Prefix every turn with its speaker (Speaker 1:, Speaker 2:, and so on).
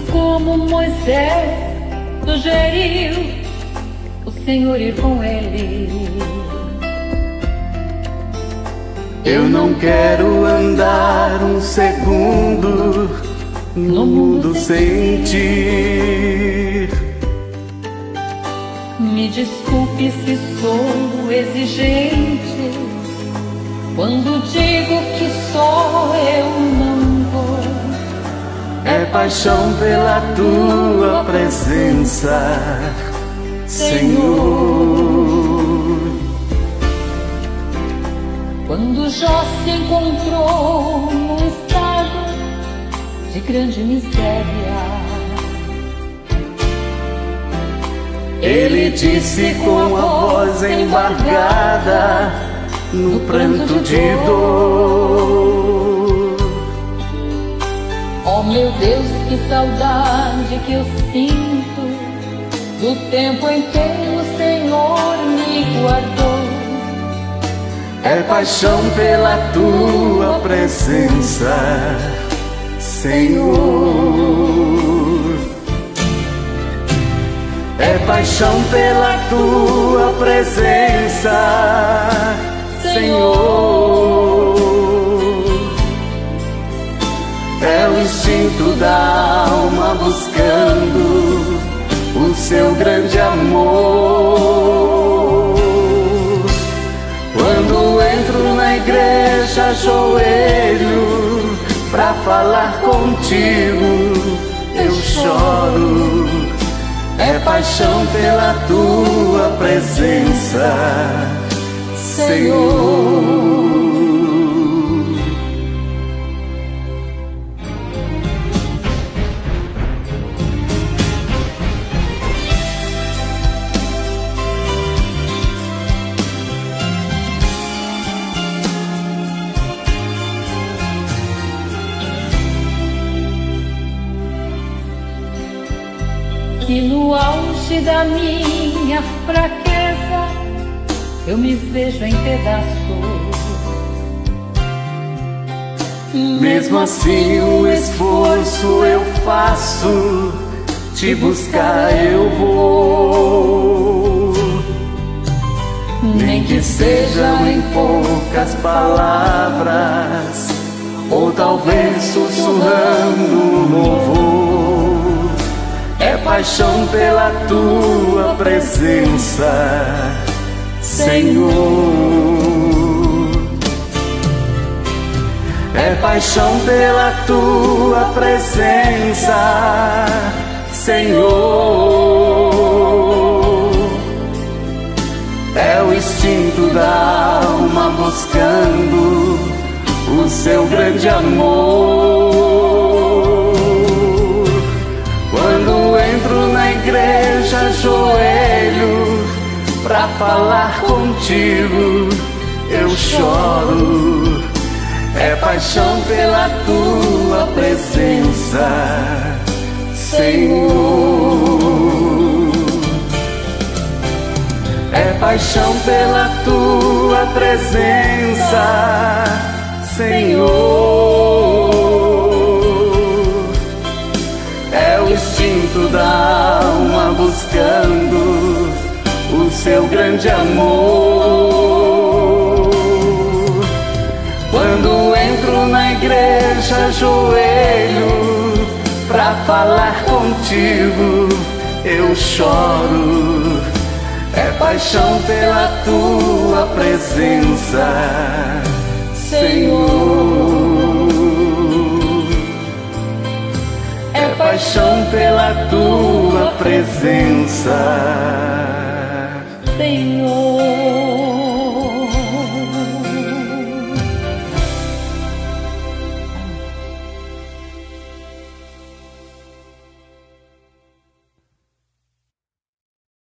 Speaker 1: como Moisés sugeriu, o Senhor ir com ele.
Speaker 2: Eu não quero andar um segundo no mundo sem ti.
Speaker 1: Me desculpe se sou exigente quando digo que só eu não vou.
Speaker 2: É paixão pela tua presença, Senhor.
Speaker 1: Quando Jó se encontrou num estado de grande miséria,
Speaker 2: ele disse com a voz embargada no pranto de dor:
Speaker 1: oh meu Deus, que saudade que eu sinto do tempo em que o Senhor me guardou.
Speaker 2: É paixão pela tua presença, Senhor. É paixão pela tua presença, Senhor. É o instinto da alma buscando o seu grande amor. Quando entro na igreja, ajoelho pra falar contigo, eu choro. É paixão pela tua presença, Senhor.
Speaker 1: Se no auge da minha fraqueza eu me vejo em pedaços,
Speaker 2: mesmo assim o esforço eu faço, te buscar eu vou. Nem que sejam em poucas palavras, ou talvez sussurrando um louvor. É paixão pela tua presença, Senhor. É paixão pela tua presença, Senhor. É o instinto da alma buscando o seu grande amor. Quando entro na igreja, ajoelho pra falar contigo, eu choro. É paixão pela tua presença, Senhor. É paixão pela tua presença, Senhor. É o instinto da alma buscando o seu grande amor. Quando entro na igreja, ajoelho pra falar contigo, eu choro. É paixão pela tua presença, Senhor. É paixão pela tua presença,
Speaker 1: Senhor.